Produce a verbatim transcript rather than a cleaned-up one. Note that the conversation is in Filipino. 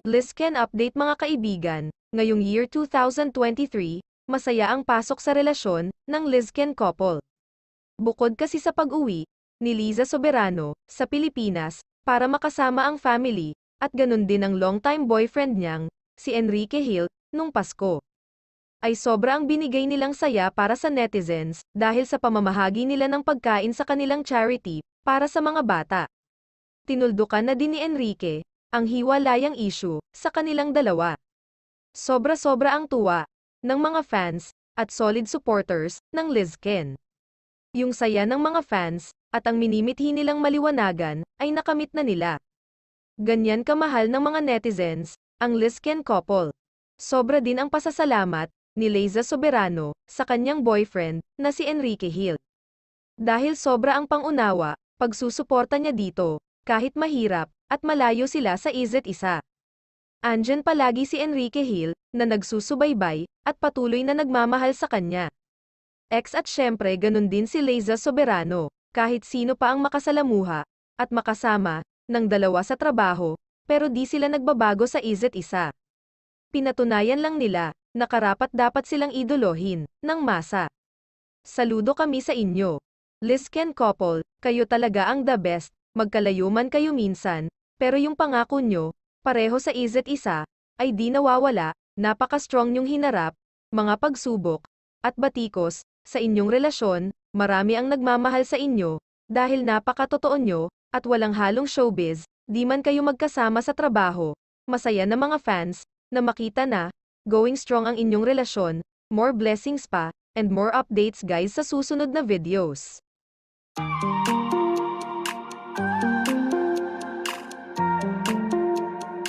Lizken update mga kaibigan, ngayong year two thousand twenty-three, masaya ang pasok sa relasyon ng Lizken couple. Bukod kasi sa pag-uwi ni Liza Soberano sa Pilipinas para makasama ang family, at ganun din ang longtime boyfriend niyang, si Enrique Hill, nung Pasko. Ay sobra ang binigay nilang saya para sa netizens dahil sa pamamahagi nila ng pagkain sa kanilang charity para sa mga bata. Tinuldukan na din ni Enrique ang hiwalayang issue sa kanilang dalawa. Sobra-sobra ang tuwa ng mga fans at solid supporters ng Lizken. Yung saya ng mga fans at ang minimithi nilang maliwanagan ay nakamit na nila. Ganyan kamahal ng mga netizens ang Lizken couple. Sobra din ang pasasalamat ni Liza Soberano sa kanyang boyfriend na si Enrique Hill. Dahil sobra ang pangunawa, pagsusuporta niya dito, kahit mahirap, at malayo sila sa isa't isa. Andyan palagi si Enrique Hill, na nagsusubaybay, at patuloy na nagmamahal sa kanya. Ex at syempre ganun din si Liza Soberano, kahit sino pa ang makasalamuha, at makasama, ng dalawa sa trabaho, pero di sila nagbabago sa isa't isa. Pinatunayan lang nila, na karapat dapat silang idolohin, ng masa. Saludo kami sa inyo. Lizken couple, kayo talaga ang the best, magkalayo man kayo minsan, pero yung pangako nyo, pareho sa isa't isa, ay di nawawala, napaka-strong nyong hinarap, mga pagsubok, at batikos, sa inyong relasyon, marami ang nagmamahal sa inyo, dahil napaka-totoo nyo, at walang halong showbiz, di man kayo magkasama sa trabaho, masaya na mga fans, na makita na, going strong ang inyong relasyon, more blessings pa, and more updates guys sa susunod na videos.